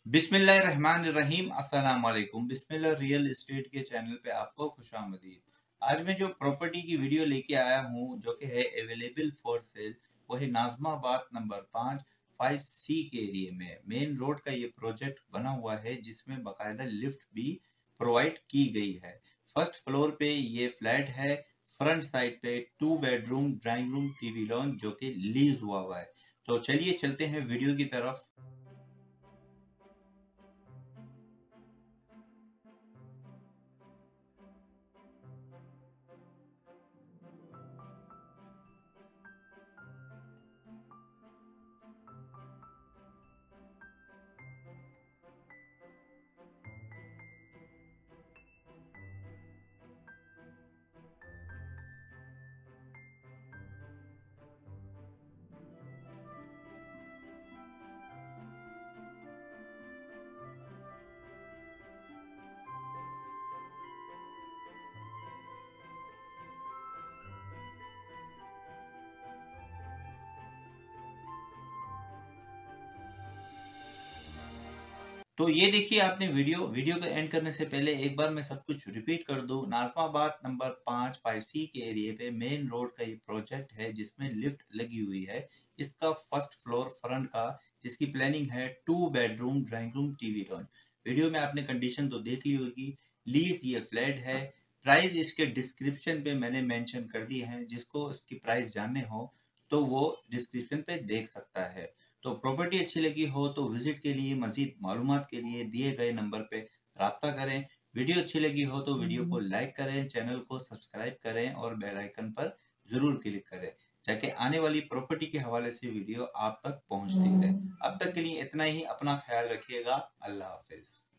बिस्मिल्लाहिर्रहमानिर्रहीम। अस्सलाम वालेकुम। बिस्मिल्लाह रियल एस्टेट के चैनल पे आपको खुशामदीद। आज मैं जो प्रॉपर्टी की वीडियो लेके आया हूँ जो कि है अवेलेबल फॉर सेल, वो है नाज़माबाद नंबर 5 के एरिया में। मेन रोड का ये प्रोजेक्ट बना हुआ है जिसमें बाकायदा लिफ्ट भी प्रोवाइड की गई है। फर्स्ट फ्लोर पे ये फ्लैट है। फ्रंट साइड पे 2 bedroom, drawing room, TV lounge जो कि लीज हुआ है। तो चलिए चलते हैं वीडियो की तरफ। तो ये देखिए आपने वीडियो को एंड करने से पहले एक बार मैं सब कुछ रिपीट कर दूं। नाज़माबाद नंबर 5 के एरिया पे मेन रोड का ये प्रोजेक्ट है जिसमें लिफ्ट लगी हुई है। इसका फर्स्ट फ्लोर फ्रंट का, जिसकी प्लानिंग है 2 bedroom, drawing room, TV lounge. Video में आपने कंडीशन तो देख ली होगी। लीज ये फ्लैट है। प्राइस इसके डिस्क्रिप्शन पे मैंने मेंशन कर दिए हैं, जिसको इसकी प्राइस जानने हो तो वो डिस्क्रिप्शन पे देख सकता है। तो प्रॉपर्टी अच्छी लगी हो तो विजिट के लिए, मजीद मालूमात के लिए दिए गए नंबर पे राब्ता करें। वीडियो अच्छी लगी हो तो वीडियो को लाइक करें, चैनल को सब्सक्राइब करें और बेल आइकन पर जरूर क्लिक करें ताकि आने वाली प्रॉपर्टी के हवाले से वीडियो आप तक पहुंचती रहे। अब तक के लिए इतना ही। अपना ख्याल रखिएगा। अल्लाह हाफिज।